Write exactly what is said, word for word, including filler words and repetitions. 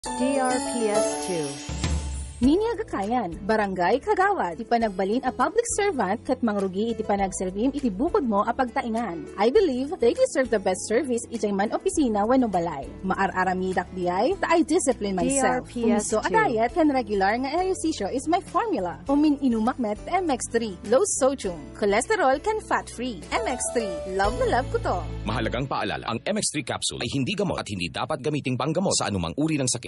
D R P S two. Minya Gakayan, Barangay Kagawad, iti panagbalin a public servant kat mangrugi iti panagservim iti bukod mo a pagtaingan. I believe they deserve the best service iti man opisina wenno balay. Maararamidak diay, ta I discipline myself. D R P S Umiso a two. diet kan regular nga ehersisyo is my formula. Umin inumak met M X three, low sodium, cholesterol kan fat-free. M X three, love na love ko to. Mahalagang paalala, ang M X three Capsule ay hindi gamot at hindi dapat gamiting panggamot sa anumang uri ng sakit.